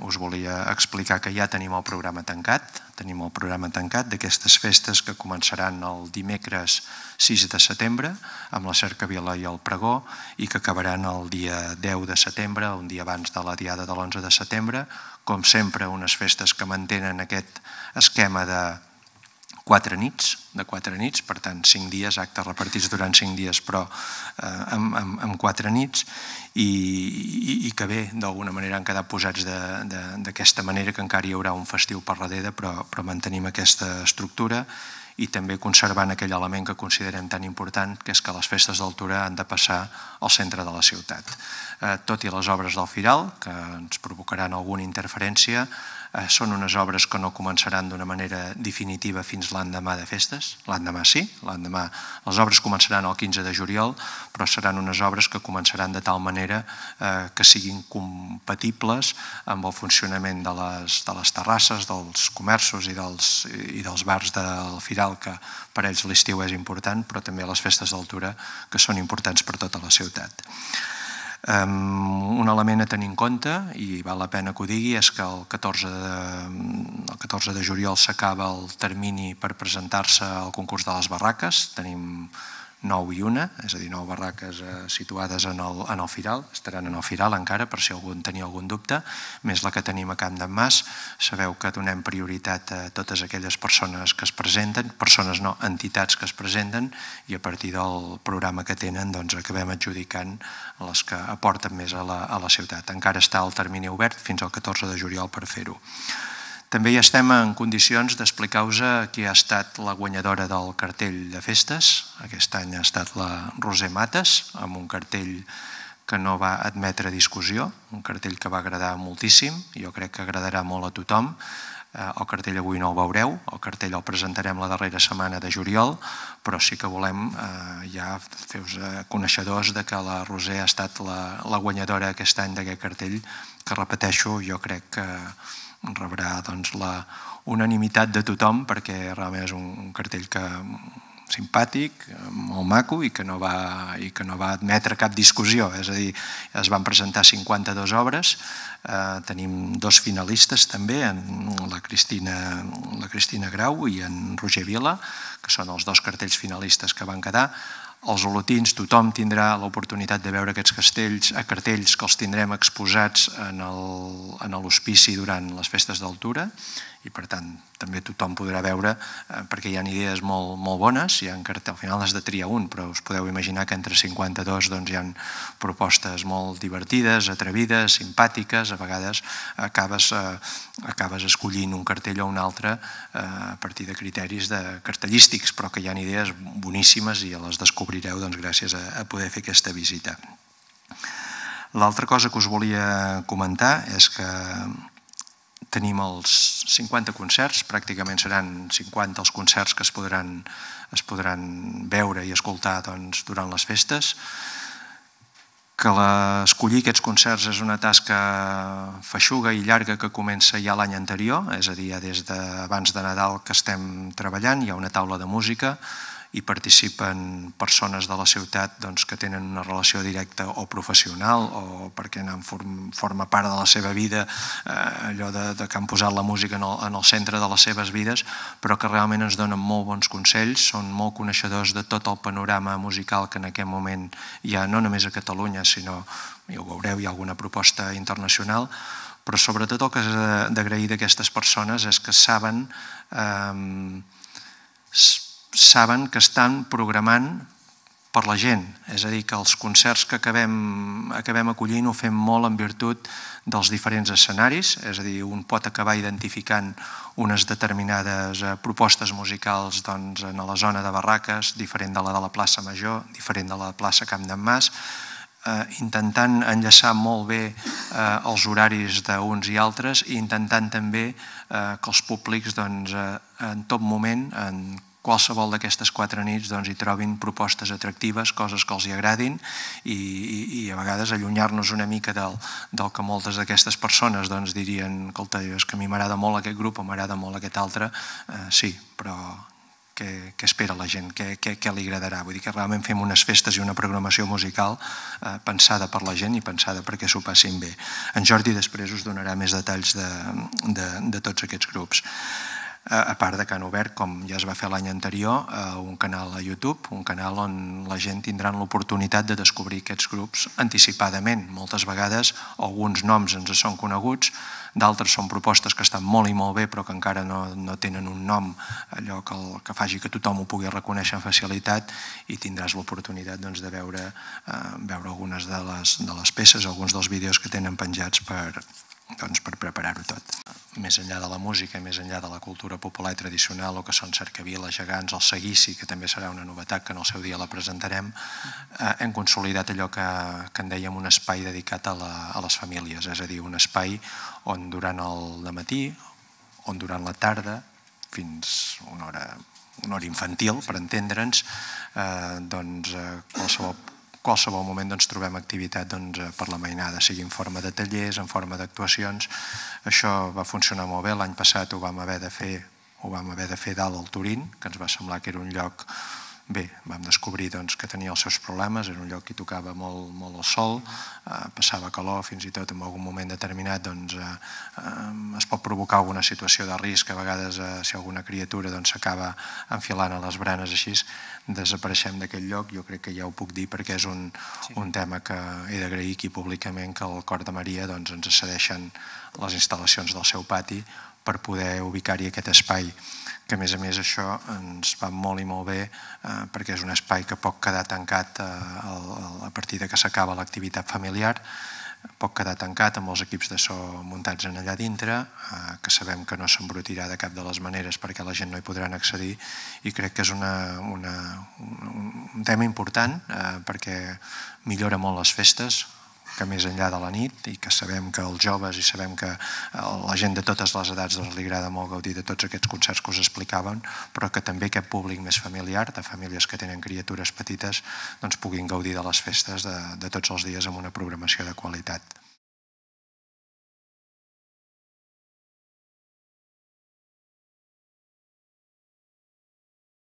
us volia explicar que ja tenim el programa tancat. Tenim el programa tancat d'aquestes festes que començaran el dimecres 6 de setembre amb la cercavila i el pregó i que acabaran el dia 10 de setembre, un dia abans de la diada de l'11 de setembre. Com sempre, unes festes que mantenen aquest esquema de 4 nits, per tant 5 dies, actes repartits durant 5 dies però amb 4 nits i que bé, d'alguna manera han quedat posats d'aquesta manera, que encara hi haurà un festiu per darrere, però mantenim aquesta estructura i també conservant aquell element que considerem tan important, que és que les festes d'altura han de passar al centre de la ciutat. Tot i les obres del Firal, que ens provocaran alguna interferència, són unes obres que no començaran d'una manera definitiva fins l'endemà de festes. L'endemà sí, les obres començaran el 15 de juliol, però seran unes obres que començaran de tal manera que siguin compatibles amb el funcionament de les terrasses, dels comerços i dels bars del Firal, que per ells l'estiu és important, però també les festes d'altura, que són importants per tota la ciutat. Un element a tenir en compte, i val la pena que ho digui, és que el 14 de juliol s'acaba el termini per presentar-se al concurs de les barraques. Tenim 9 i 1, és a dir, 9 barraques situades en el Firal, estaran en el Firal encara, per si algú en tenia algun dubte, més la que tenim a Camp d'en Mas. Sabeu que donem prioritat a totes aquelles persones que es presenten, persones no, entitats que es presenten, i a partir del programa que tenen acabem adjudicant les que aporten més a la ciutat. Encara està el termini obert fins al 14 de juliol per fer-ho. També ja estem en condicions d'explicar-vos qui ha estat la guanyadora del cartell de festes. Aquest any ha estat la Roser Mates, amb un cartell que no va admetre discussió, un cartell que va agradar moltíssim, jo crec que agradarà molt a tothom. El cartell avui no el veureu, el cartell el presentarem la darrera setmana de juliol, però sí que volem ja fer-vos coneixedors que la Roser ha estat la guanyadora aquest any d'aquest cartell, que repeteixo, jo crec que rebrà la unanimitat de tothom, perquè realment és un cartell simpàtic, molt maco i que no va admetre cap discussió. És a dir, es van presentar 52 obres, tenim 2 finalistes també, la Cristina Grau i en Roger Vila, que són els 2 cartells finalistes que van quedar. Els olotins, tothom tindrà l'oportunitat de veure aquests cartells que els tindrem exposats en l'hospici durant les festes d'altura i per tant també tothom podrà veure, perquè hi ha idees molt bones, al final has de triar un, però us podeu imaginar que entre 52 hi ha propostes molt divertides, atrevides, simpàtiques, a vegades acabes escollint un cartell o un altre a partir de criteris cartellístics, però que hi ha idees boníssimes i les descobrireu gràcies a poder fer aquesta visita. L'altra cosa que us volia comentar és que tenim els 50 concerts, pràcticament seran 50 els concerts que es podran veure i escoltar durant les festes, que escollir aquests concerts és una tasca feixuga i llarga que comença ja l'any anterior, és a dir, des d'abans de Nadal que estem treballant, hi ha una taula de música i participen persones de la ciutat que tenen una relació directa o professional o perquè forma part de la seva vida allò que han posat la música en el centre de les seves vides, però que realment ens donen molt bons consells, són molt coneixedors de tot el panorama musical que en aquest moment hi ha, no només a Catalunya, sinó, ja ho veureu, hi ha alguna proposta internacional, però sobretot el que és d'agrair d'aquestes persones és que saben que estan programant per la gent, és a dir, que els concerts que acabem acollint ho fem molt en virtut dels diferents escenaris, és a dir, un pot acabar identificant unes determinades propostes musicals en la zona de barraques, diferent de la plaça Major, diferent de la plaça Camp d'en Mas, intentant enllaçar molt bé els horaris d'uns i altres i intentant també que els públics en tot moment, en qualsevol d'aquestes 4 nits hi trobin propostes atractives, coses que els hi agradin i a vegades allunyar-nos una mica del que moltes d'aquestes persones dirien, escolta, és que a mi m'agrada molt aquest grup o m'agrada molt aquest altre, sí, però què espera la gent, què li agradarà. Vull dir que realment fem unes festes i una programació musical pensada per la gent i pensada perquè s'ho passin bé. En Jordi després us donarà més detalls de tots aquests grups. A part de que han obert, com ja es va fer l'any anterior, un canal a YouTube, un canal on la gent tindrà l'oportunitat de descobrir aquests grups anticipadament. Moltes vegades alguns noms ens són coneguts, d'altres són propostes que estan molt i molt bé però que encara no tenen un nom, allò que faci que tothom ho pugui reconèixer amb facilitat, i tindràs l'oportunitat de veure algunes de les peces, alguns dels vídeos que tenen penjats per preparar-ho tot. Més enllà de la música, més enllà de la cultura popular i tradicional, el que són cercaviles, gegants, el seguici, que també serà una novetat que en el seu dia la presentarem, hem consolidat allò que en dèiem un espai dedicat a les famílies, és a dir, un espai on durant el dematí, on durant la tarda, fins una hora infantil, per entendre'ns, qualsevol moment trobem activitat per la mainada, sigui en forma de tallers, en forma d'actuacions. Això va funcionar molt bé. L'any passat ho vam haver de fer dalt al Turín, que ens va semblar que era un lloc... Bé, vam descobrir que tenia els seus problemes, era un lloc que tocava molt el sol, passava calor, fins i tot en algun moment determinat es pot provocar alguna situació de risc, a vegades si alguna criatura s'acaba enfilant a les branes així, desapareixem d'aquell lloc. Jo crec que ja ho puc dir perquè és un tema que he d'agrair aquí públicament, que el Cor de Maria ens cedeixen les instal·lacions del seu pati per poder ubicar-hi aquest espai, que a més això ens va molt i molt bé perquè és un espai que pot quedar tancat a partir que s'acaba l'activitat familiar, pot quedar tancat amb els equips de so muntats allà dintre, que sabem que no s'embrutirà de cap de les maneres perquè la gent no hi podran accedir, i crec que és un tema important perquè millora molt les festes, que més enllà de la nit, i que sabem que els joves i sabem que la gent de totes les edats li agrada molt gaudir de tots aquests concerts que us explicaven, però que també aquest públic més familiar, de famílies que tenen criatures petites, puguin gaudir de les festes de tots els dies amb una programació de qualitat.